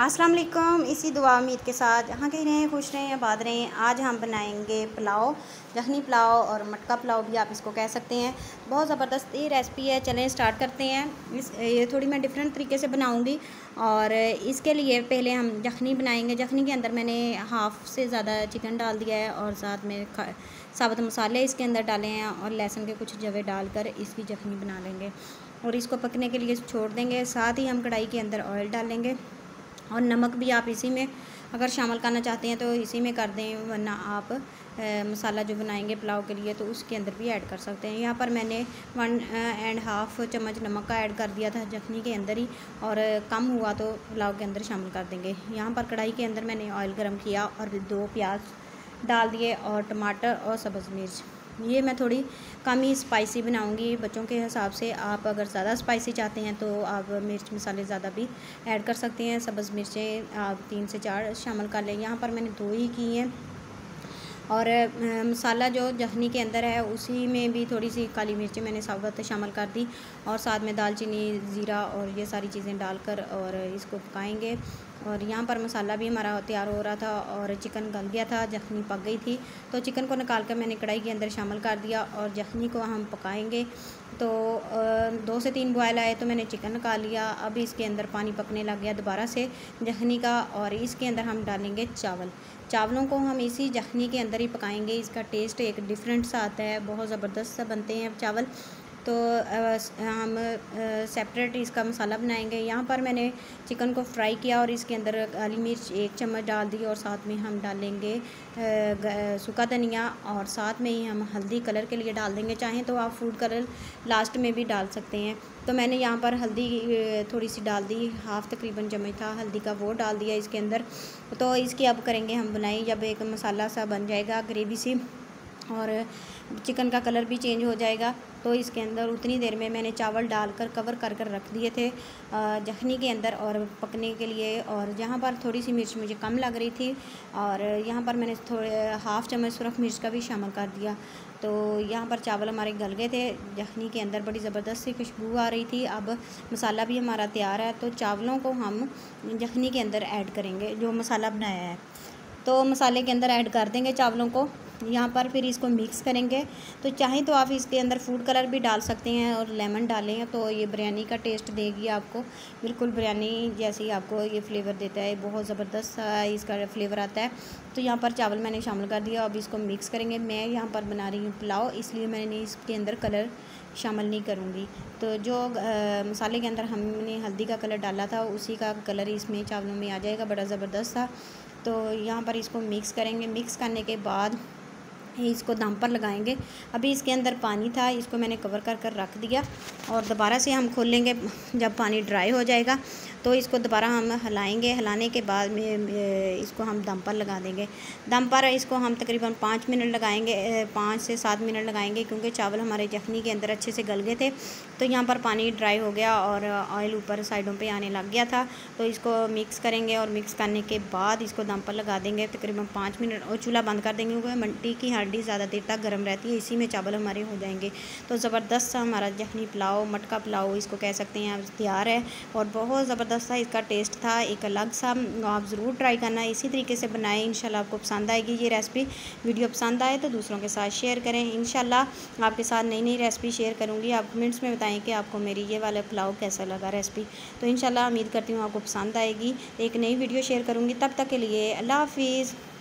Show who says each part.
Speaker 1: अस्सलाम वालेकुम। इसी दुआ उम्मीद के साथ जहाँ कहीं रहें खुश रहें आबाद रहें। आज हम बनाएंगे पुलाव, यखनी पुलाव और मटका पुलाव भी आप इसको कह सकते हैं। बहुत ज़बरदस्त ये रेसिपी है। चलें स्टार्ट करते हैं। ये थोड़ी मैं डिफरेंट तरीके से बनाऊंगी और इसके लिए पहले हम यखनी बनाएंगे। यखनी के अंदर मैंने हाफ़ से ज़्यादा चिकन डाल दिया है और साथ में साबुत मसाले इसके अंदर डाले हैं और लहसुन के कुछ जवे डालकर इसकी यखनी बना लेंगे और इसको पकने के लिए छोड़ देंगे। साथ ही हम कढ़ाई के अंदर ऑयल डालेंगे और नमक भी आप इसी में अगर शामिल करना चाहते हैं तो इसी में कर दें, वरना आप मसाला जो बनाएंगे पुलाव के लिए तो उसके अंदर भी ऐड कर सकते हैं। यहाँ पर मैंने 1.5 चम्मच नमक का ऐड कर दिया था यखनी के अंदर ही, और कम हुआ तो पुलाव के अंदर शामिल कर देंगे। यहाँ पर कढ़ाई के अंदर मैंने ऑयल गर्म किया और 2 प्याज डाल दिए और टमाटर और सब्ज़ मिर्च। ये मैं थोड़ी कम ही स्पाइसी बनाऊंगी बच्चों के हिसाब से। आप अगर ज़्यादा स्पाइसी चाहते हैं तो आप मिर्च मसाले ज़्यादा भी ऐड कर सकते हैं। सब्ज़ मिर्चें आप 3 से 4 शामिल कर लें। यहाँ पर मैंने 2 ही की हैं। और मसाला जो यखनी के अंदर है उसी में भी थोड़ी सी काली मिर्चें मैंने साबुत शामिल कर दी और साथ में दालचीनी, ज़ीरा और ये सारी चीज़ें डालकर और इसको पकाएंगे। और यहाँ पर मसाला भी हमारा तैयार हो रहा था और चिकन गल गया था, यखनी पक गई थी, तो चिकन को निकाल कर मैंने कढ़ाई के अंदर शामिल कर दिया और यखनी को हम पकाएंगे। तो 2 से 3 बॉयल आए तो मैंने चिकन निकाल लिया। अब इसके अंदर पानी पकने लग गया दोबारा से यखनी का, और इसके अंदर हम डालेंगे चावलों को हम इसी यखनी के अंदर ही पकाएंगे। इसका टेस्ट एक डिफरेंट सा आता है, बहुत ज़बरदस्त सा बनते हैं चावल। तो हम सेपरेट इसका मसाला बनाएंगे। यहाँ पर मैंने चिकन को फ्राई किया और इसके अंदर काली मिर्च 1 चम्मच डाल दी और साथ में हम डालेंगे सूखा धनिया और साथ में ही हम हल्दी कलर के लिए डाल देंगे। चाहें तो आप फूड कलर लास्ट में भी डाल सकते हैं। तो मैंने यहाँ पर हल्दी थोड़ी सी डाल दी, हाफ़ तकरीबन चम्मच था हल्दी का, वो डाल दिया इसके अंदर। तो इसकी अब करेंगे हम बुनाई। जब एक मसाला सा बन जाएगा ग्रेवी सी और चिकन का कलर भी चेंज हो जाएगा तो इसके अंदर उतनी देर में मैंने चावल डालकर कवर कर कर रख दिए थे यखनी के अंदर और पकने के लिए। और यहाँ पर थोड़ी सी मिर्च मुझे कम लग रही थी और यहाँ पर मैंने थोड़े हाफ़ चम्मच सुरख मिर्च का भी शामिल कर दिया। तो यहाँ पर चावल हमारे गल गए थे यखनी के अंदर, बड़ी ज़बरदस्त सी खुशबू आ रही थी। अब मसाला भी हमारा तैयार है तो चावलों को हम यखनी के अंदर ऐड करेंगे जो मसाला बनाया है। तो मसाले के अंदर ऐड कर देंगे चावलों को यहाँ पर, फिर इसको मिक्स करेंगे। तो चाहें तो आप इसके अंदर फूड कलर भी डाल सकते हैं और लेमन डालें तो ये बिरयानी का टेस्ट देगी आपको, बिल्कुल बिरयानी जैसी आपको ये फ्लेवर देता है, बहुत ज़बरदस्त इसका फ्लेवर आता है। तो यहाँ पर चावल मैंने शामिल कर दिया, अब इसको मिक्स करेंगे। मैं यहाँ पर बना रही हूँ पुलाव, इसलिए मैंने इसके अंदर कलर शामिल नहीं करूँगी। तो जो मसाले के अंदर हमने हल्दी का कलर डाला था उसी का कलर इसमें चावलों में आ जाएगा, बड़ा ज़बरदस्त था। तो यहाँ पर इसको मिक्स करेंगे। मिक्स करने के बाद इसको दम पर लगाएंगे। अभी इसके अंदर पानी था, इसको मैंने कवर कर कर रख दिया और दोबारा से हम खोलेंगे जब पानी ड्राई हो जाएगा। तो इसको दोबारा हम हिलाएंगे। हिलाने के बाद में इसको हम दम पर लगा देंगे। दम पर इसको हम तकरीबन 5 मिनट लगाएंगे, 5 से 7 मिनट लगाएंगे, क्योंकि चावल हमारे यखनी के अंदर अच्छे से गल गए थे। तो यहाँ पर पानी ड्राई हो गया और ऑयल ऊपर साइडों पे आने लग गया था। तो इसको मिक्स करेंगे और मिक्स करने के बाद इसको दम पर लगा देंगे तकरीबन 5 मिनट और चूल्हा बंद कर देंगे, क्योंकि मट्टी की हांडी ज़्यादा देर तक गर्म रहती है, इसी में चावल हमारे हो जाएंगे। तो ज़बरदस्त सा हमारा यखनी पुलाव, मटका पुलाव इसको कह सकते हैं, अब तैयार है और बहुत ज़बरदस्त सा इसका टेस्ट था, एक अलग सा। आप ज़रूर ट्राई करना, इसी तरीके से बनाएं, इंशाल्लाह आपको पसंद आएगी ये रेसिपी। वीडियो पसंद आए तो दूसरों के साथ शेयर करें। इंशाल्लाह आपके साथ नई नई रेसिपी शेयर करूँगी। आप कमेंट्स में बताएं कि आपको मेरी ये वाला पुलाव कैसा लगा रेसिपी। तो इंशाल्लाह उम्मीद करती हूँ आपको पसंद आएगी। एक नई वीडियो शेयर करूँगी, तब तक के लिए अल्लाह हाफिज़।